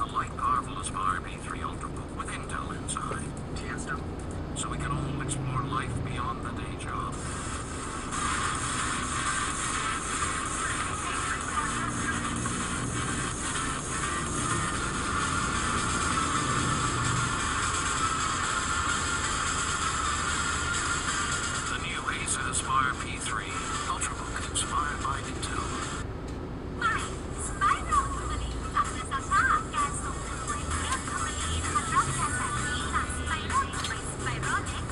light powerful Aspire P3 Ultrabook with Intel inside. Tiesto. So we can all explore life beyond the day job. The new Acer Aspire P3 Ultrabook inspired by Intel. ใหม่สไปโรคอมรีจากเนซาชาการส่งคืนเครื่องอมรีพันรอบแกนแบบนี้จากสไปโรไปสไปโรเล็ก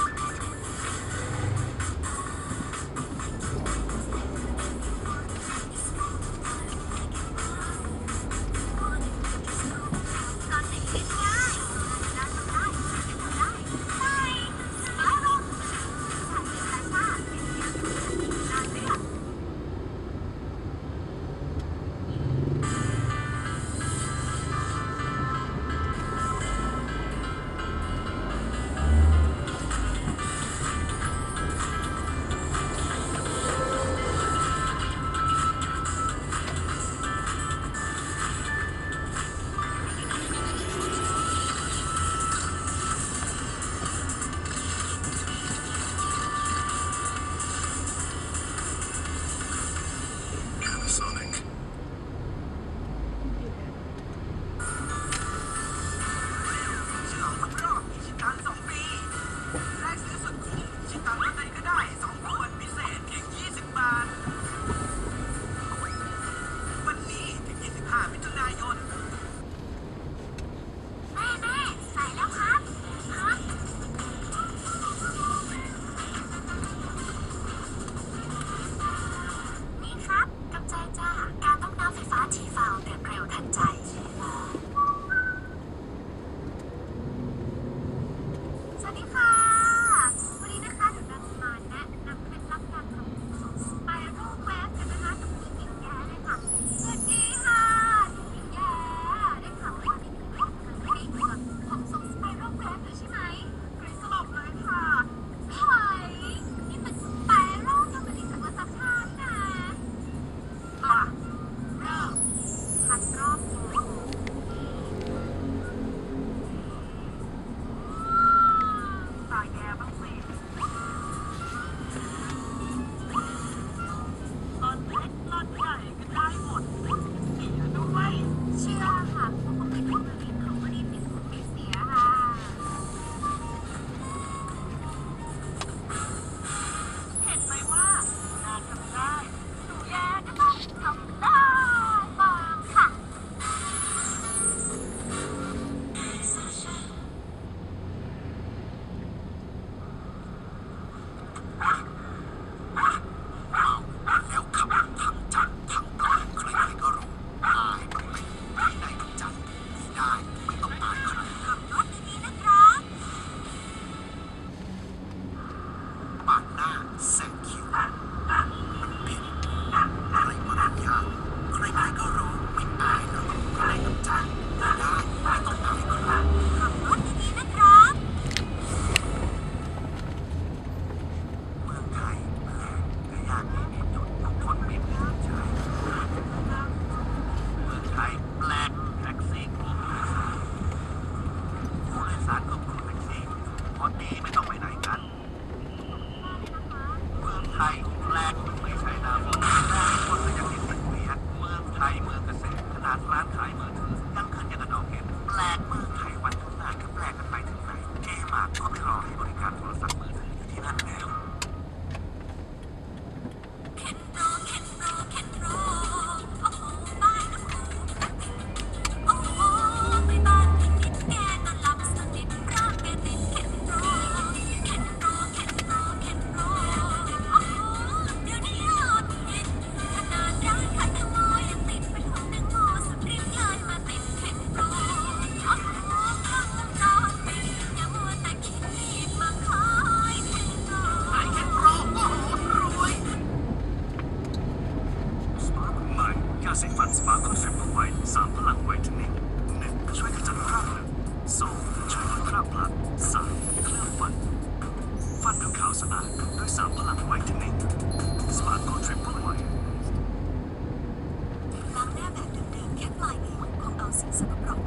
ตอนไหนเล่นง่ายน่าทำได้ทำได้ใช่สไปโรอมรีจากเนซาชาเป็นเรื่องน่าเลือก Sonic. ฉลองครบรอบอิชิตัน2 ปีแลกซื้อสุดคุ้มอิชิตันรถไหนก็ได้2 ขวดพิเศษเพียง20 บาท วันนี้ถึง 25 มิถุนายนแม่ใส่แล้วครับฮะนี่ครับกำใจจ้าการต้มน้ำไฟฟ้าทีฟาวเดือดเร็วทันใจสวัสดีค่ะวันนี้นะคะเดี๋ยวเราจะมาแนะนำเคล็ดลับการทำของสไปโรแวบกันนะคะกับคุณหญิงแย้เลยค่ะสวัสดีค่ะหญิงแย้ได้ข่าวว่านี่คือเป็นครั้งแรกของทรงสไปโรแวบเลยใช่ไหมกรี๊ดสลบเลยค่ะเฮ้ยนี่มันสไปโรทำมาจากวัสดุนะมาเริ่มพันรอบตายแกบ้างสิตอนเล็กตอนใหญ่ก็ได้หมดเสียด้วยเชื่อค่ะเพราะเขาเป็นคนบริเขาไม่ได้เป็นคนไม่เสียค่ะเห็นไหมว่าน่าทำได้หนูแย่ก็ต้องทำได้บ้างค่ะแล้วขับทั้งจัดทั้งปลาใครๆก็รู้อายมันไม่ได้ทุกจัดไม่ได้ไม่ต้องอายใครขับรถดีๆนะครับปาดหน้าแซงคิวมันผิดอะไรปรัญญาใครๆก็รู้ไม่อายหรอกใครต้องจัดไม่ได้ไม่ต้องอายใครขับรถดีๆนะครับเมืองไทยแปลกแต่อยากให้มีจุดทุกคนมีเพื่อนใจเมืองไทยแปลกแท็กซี่กลุ่มผู้โดยสารก็กลุ่มแท็กซี่พอดีไม่ต้องไปไหนกันเมืองไทยแปลกไม่ใช่นาฝนแปลกคนก็ยังเห็นเป็นเวียดเมืองไทยเมืองเกษตรขนาดร้านขายมือถือยังขึ้นยังกระดอกเห็ดแปลกเมืองไทยวันข้างหน้าก็แปลกกันไปถึงไหนเอมากก็ไปรอให้บริการโทรศัพท์มือถืออยู่ที่นั่นแล้วเข็นโรเข็นโรเข็นโรโอ้โหบ้านน้ำคูโอ้โหไปบ้านพี่นิดแกนอนหลับสนิทร่างแกติดเข็นโรเข็นโรเข็นโรเข็นโรโอ้โหเดี๋ยวนี้ยอดฮิตขนาดร้านขายแตงโมยังติดเป็นของแตงโมสุดฤทธิ์เลยมาติดเข็นโรโอ้โหเครื่องมันร้อนปีอย่ามัวแต่คิดมาขายเข็นโรไอ้แค่รอบโอ้โหรวยสมาร์ทใหม่ยาสีฟันสมาร์ทคอนเซ็ปต์ไวท์3พลังไวท์เทนนิ่ง1ช่วยขจัดคราบเลือด2ช่วยลดคราบพลัก3เคลือบฟันดูขาวสะอาดด้วย3พลังไวท์เทนนิ่งสมาร์ทคอนเซ็ปต์ไวท์ล้างหน้าแบบเดิมๆแค่ปลายนิ้วคงเอาสิ่งสกปรก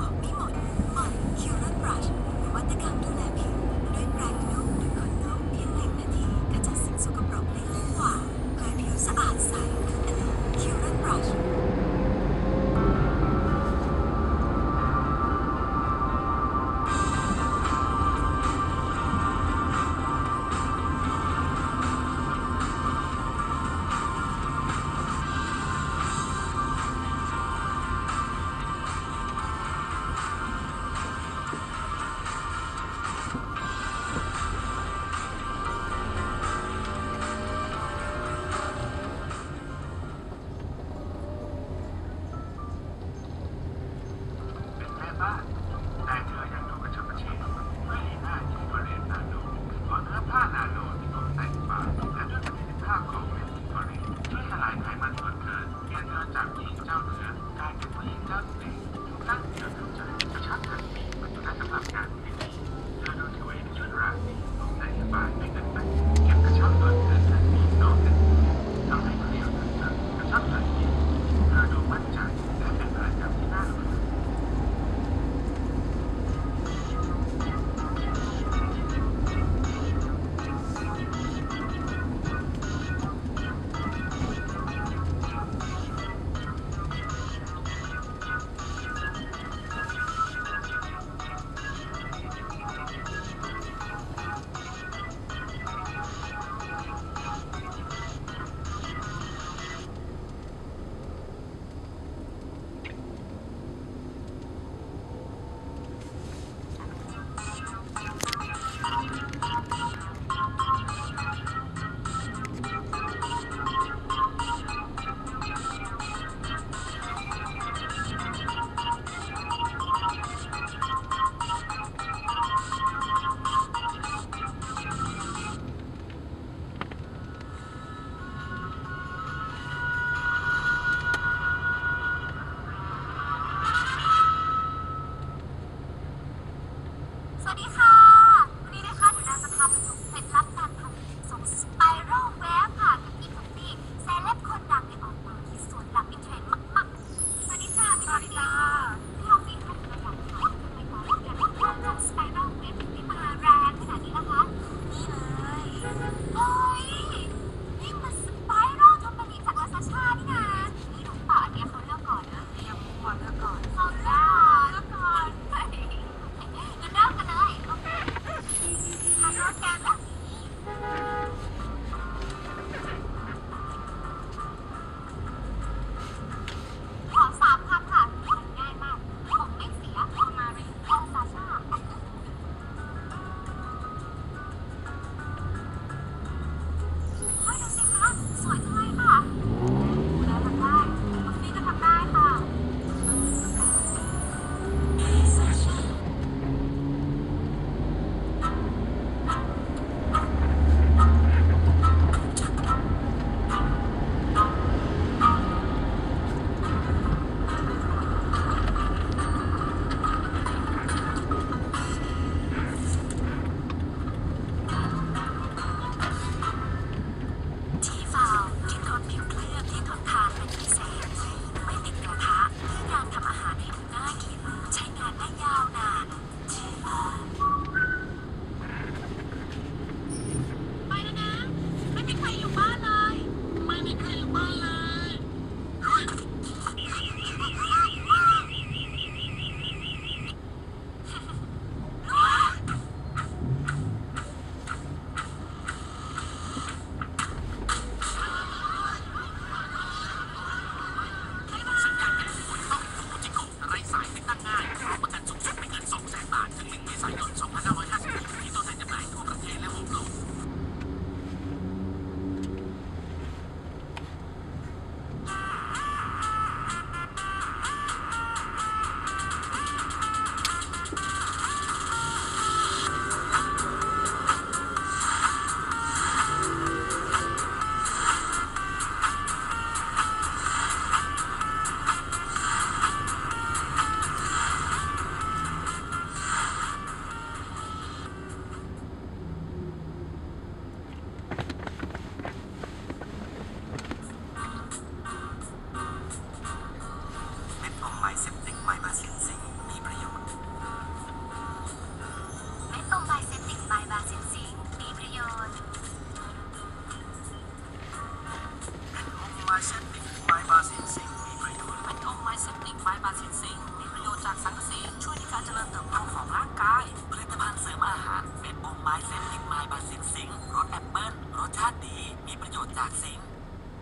บาซิลซิงมีประโยชน์เป็นองค์ไมเซปติกไม้บาซิลซิงมีประโยชน์จากสังกะสีช่วยในการเจริญเติบโตของร่างกายผลิตภัณฑ์เสริมอาหารเป็นองค์ไมเซปติกไม้บาซิลซิงรสแอปเปิ้ลรสชาติดีมีประโยชน์จากซิงค์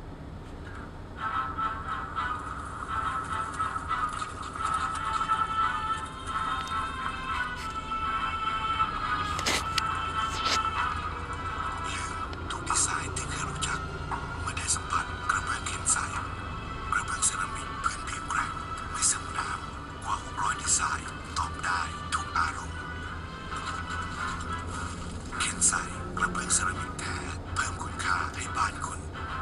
ทุกดีไซน์ที่เคยรู้จักเมื่อได้สัมผัสกระเบื้องเข็นใสกระเบื้องเซรามิกพื้นผิวแกร่งไม่ซึมน้ำกว่า600ดีไซน์ตอบได้ทุกอารมณ์เข็นใสกระเบื้องเซรามิกแท้เพิ่มคุณค่าให้บ้านคุณ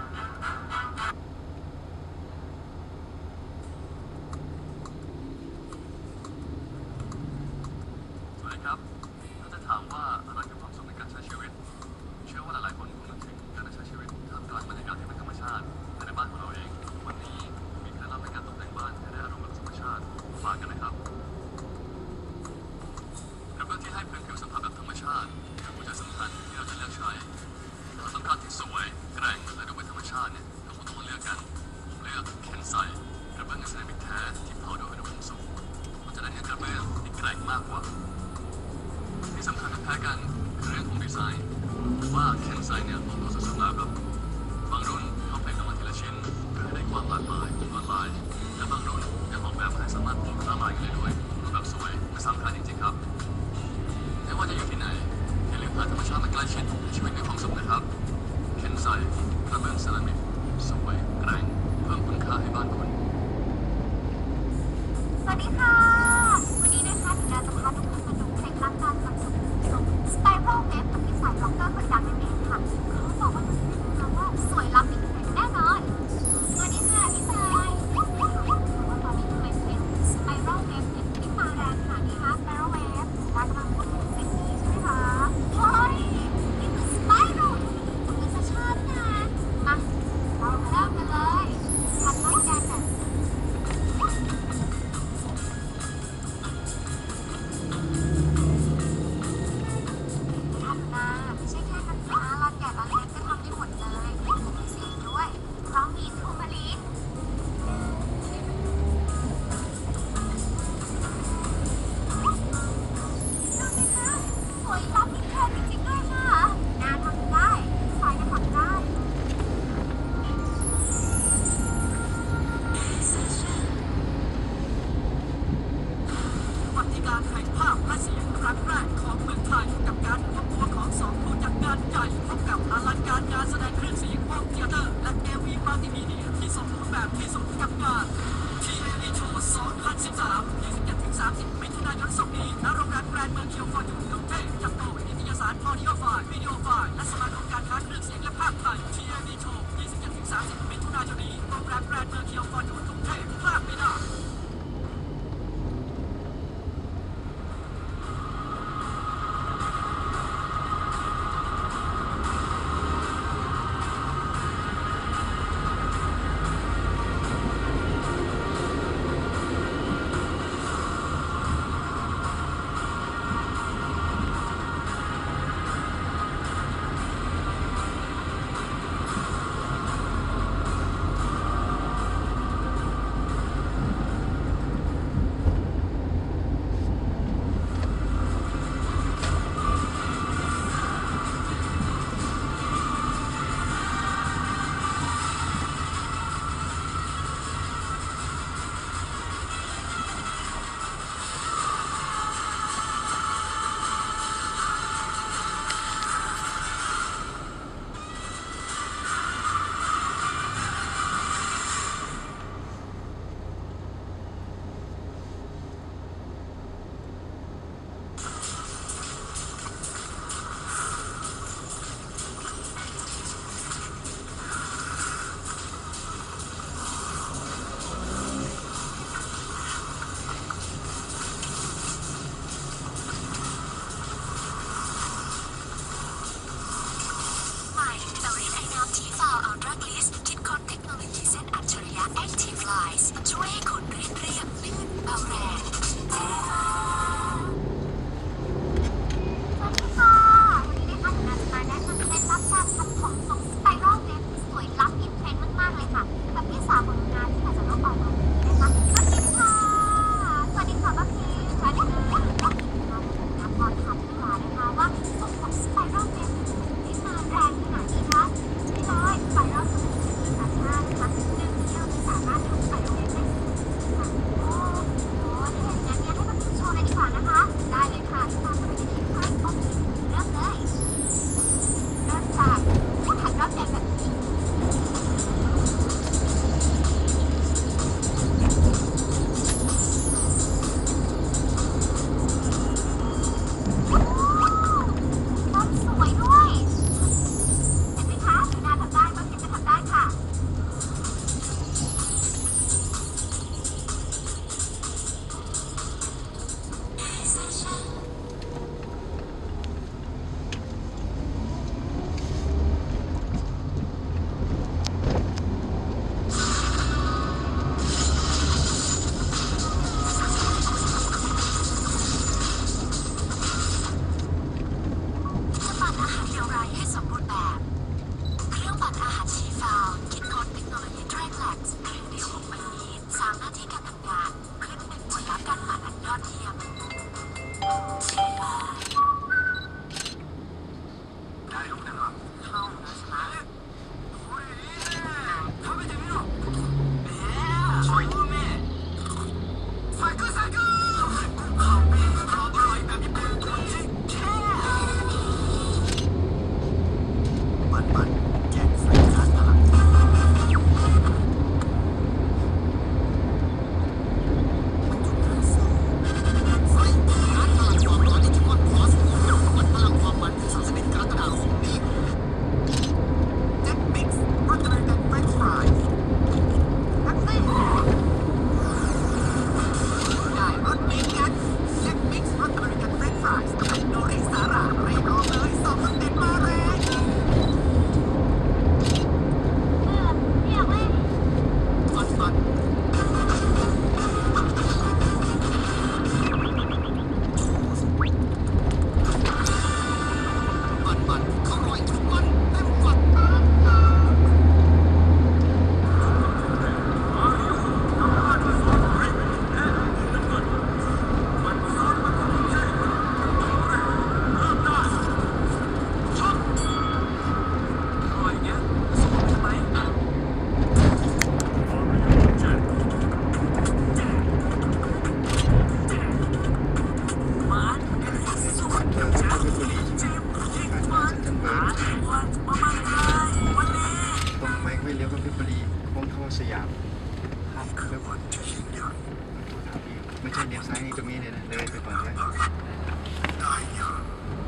สวัสดีครับถ้าจะถามว่าอะไรคือความสุขในการใช้ชีวิตเชื่อว่าหลายๆคนคงนึกถึงการใช้ชีวิตท่ามกลางบรรยากาศที่เป็นธรรมชาติภายในบ้านของเราเอง วันนี้มีเคล็ดลับในการตกแต่งบ้านให้ได้อารมณ์แบบธรรมชาติมาฝากกันนะครับกระเบื้องที่ให้พื้นผิวสัมผัสแบบธรรมชาติคือหัวใจสำคัญที่เราจะเลือกใช้ถ้าต้องการที่สวยแกร่งและดูเป็นธรรมชาติเนี่ยเราคงต้องมาเลือกกันผมเลือกเคนไซกระเบื้องเซรามิกแท้ที่เผาด้วยอุณหภูมิสูงเราจะได้เนื้อกระเบื้องที่แกร่งมากกว่า ที่สำคัญไม่แพ้กันคือเรื่องของดีไซน์ว่าเคนไซเนี่ยออกตัวสุดๆแล้วครับบางรุ่นเขาเพลงออกมาทีละชิ้นเพื่อให้ได้ความหลากหลายของลวดลายและบางรุ่นยังออกแบบให้สามารถปลูกละลายกันได้ด้วยรูปแบบสวยและสำคัญจริงๆครับไม่ว่าจะอยู่ที่ไหนอย่าลืมพาธรรมชาติมาใกล้ชิดในชีวิตมีความสุขนะครับเคนไซกระเบื้องเซรามิกสวยแกร่งเพิ่มคุณค่าให้บ้านคุณสวัสดีค่ะวันนี้นะคะถึงเราจะพาทุกคนมาดูเคล็ดลับการทำสบู่ส่งสไปรัลเวฟกับพี่สายร็อกเกอร์คนดังนั่นเองค่ะเขาบอกว่าตัวนี้นะคะว่าสวยล้ำอีกแน่นอนสวัสดีค่ะพี่สายว่าตอนนี้เทรนด์สไปรัลเวฟที่มาแรงขนาดนี้คะสไปรัลเวฟเรากำลังพูดถึงสิ่งนี้ใช่ไหมคะเฮ้ยนี่คือสไปรัลธรรมชาตินะมาเราเริ่มกันเลยทันไล่กันแบบไม่ใช่แค่นะคะลอนใหญ่ลอนเล็กก็ทำได้หมดเลยมีสีด้วยเพราะมีทูมารีนดูสิคะสวยล้ำอีกแค่จริงๆด้วยค่ะงานทำได้สายก็ทำได้วัติการแห่งภาพและเสียงครั้งแรกของเมืองไทยกับการรวมตัวของสองผู้จัดงานใหญ่พบกับอลังการงานแสดงเครื่องเสียงวงเทเตอร์และเอวีมัลติมีเดียที่สมบูรณ์แบบที่สุดกับงาน TAE Show 2013 27-30 มิถุนายนศกนี้ณโรงแรมแกรนด์เมืองเคียวฟอร์จูนกรุงเทพจัดโดยนิตยสาร Audio File Video File และสมาคมการค้าเครื่องเสียงและภาพไทย TAE Show 27-30 มิถุนายนนี้โรงแรมแกรนด์เมืองเคียวฟอร์จูนกรุงเทพพลาดไม่ได้ดีโค้งเข้าสยามครับคือวันที่ยิ่งใหญ่ไม่ใช่เลี้ยวซ้ายนี่ตรงนี้เลยนะเลยไปก่อนเลยได้อย่าง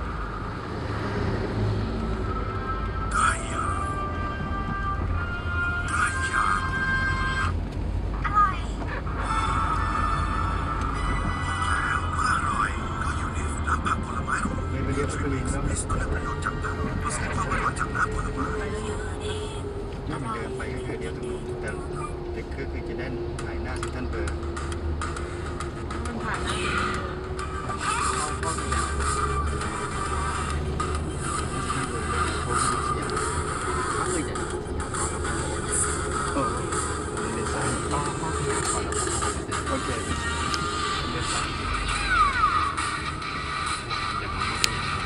ได้อย่างได้อย่างอะไรแล้วว่าอร่อยก็อยู่ในน้ำผักผลไม้ของเลยไปเลี้ยวสวิงแล้วมิสก็ได้ประโยชน์จากน้ำเพราะแสดงความอร่อยจากน้ำผลไม้นี่มันเดินไปก็คือเลี้ยวตรงนู้นแต่คือจะได้ถ่ายหน้าที่ท่านเบอร์มันผ่านนะเข้าสยามท่านเบอร์เลยโค้งเข้าสยามก็คือจะสยามก่อนแล้วก็โอ้เลี้ยวซ้ายต้องเข้าสยามก่อนแล้วก็เข้าไปเสร็จโอเคเลี้ยวซ้ายเดี๋ยวผมเข้าสยามก่อน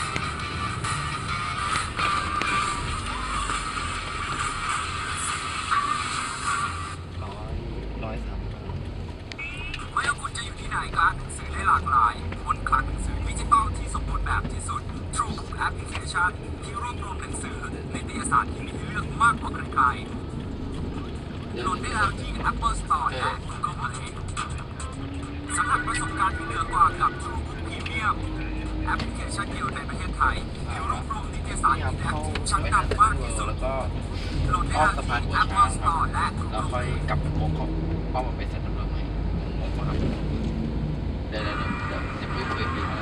130 ไม่ว่าคุณจะอยู่ที่ไหนก็อ่านหนังสือได้หลากหลายบนคลังหนังสือดิจิตอลที่สมบูรณ์แบบที่สุด True Book Application ที่รวบรวมหนังสือนิตยสารที่มีให้เลือกมากกว่าใครๆโหลดได้แล้วที่ Apple Store และ Google Play สัมผัสประสบการณ์ที่เหนือกว่ากับ True Book Premium แอปพลิเคชันเดียวในประเทศไทยที่รวบรวมนิตยสารนี่ครับที่เข้าชั้นเวสเทิร์นนำมากที่สุดแล้วก็โหลดได้อ้อแล้มวสะพานที่หัวช้าง Apple ครับ Store และแล้ว Google ค่อย Play กลับโค้งเข้ามาเป็นเซ็นทรัลเวิลด์ใหม่งงครับเดี๋ยวพี่คุยพี่มาแล้ว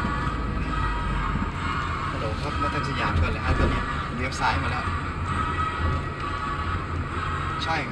ฮัลโหลครับมาทางสยามก่อนเลยฮะตอนนี้เลี้ยวซ้ายมาแล้ว ใช่